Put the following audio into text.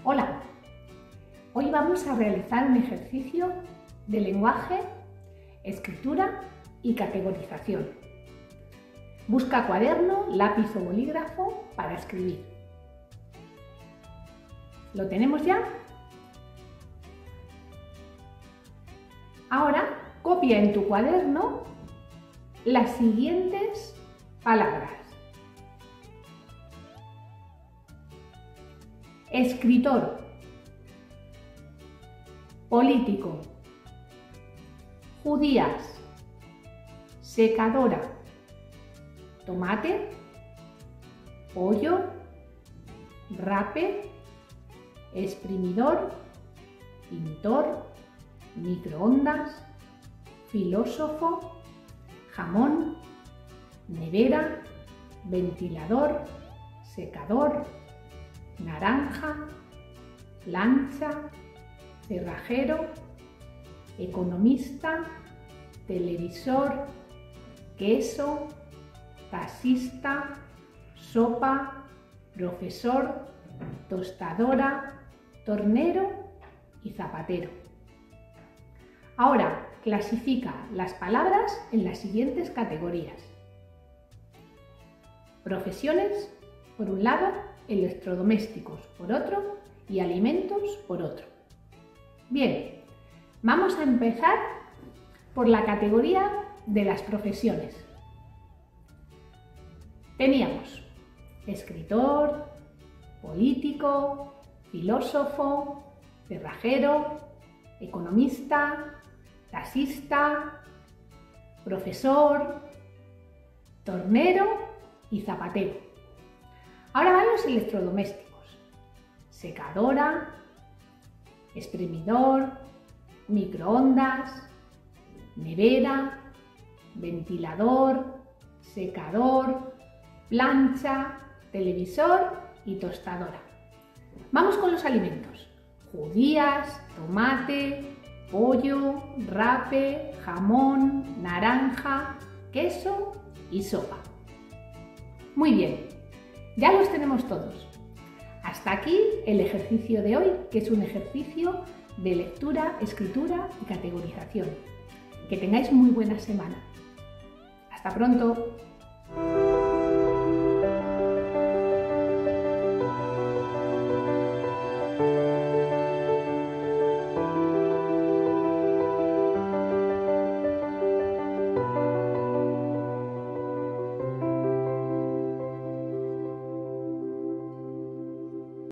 Hola, hoy vamos a realizar un ejercicio de lenguaje, escritura y categorización. Busca cuaderno, lápiz o bolígrafo para escribir. ¿Lo tenemos ya? Ahora copia en tu cuaderno las siguientes palabras: escritor, político, judías, secadora, tomate, pollo, rape, exprimidor, pintor, microondas, filósofo, jamón, nevera, ventilador, secador, naranja, plancha, cerrajero, economista, televisor, queso, taxista, sopa, profesor, tostadora, tornero y zapatero. Ahora clasifica las palabras en las siguientes categorías: profesiones, por un lado, electrodomésticos por otro y alimentos por otro. Bien, vamos a empezar por la categoría de las profesiones. Teníamos escritor, político, filósofo, cerrajero, economista, taxista, profesor, tornero y zapatero. Ahora van los electrodomésticos: secadora, exprimidor, microondas, nevera, ventilador, secador, plancha, televisor y tostadora. Vamos con los alimentos: judías, tomate, pollo, rape, jamón, naranja, queso y sopa. Muy bien, ya los tenemos todos. Hasta aquí el ejercicio de hoy, que es un ejercicio de lectura, escritura y categorización. Que tengáis muy buena semana. Hasta pronto.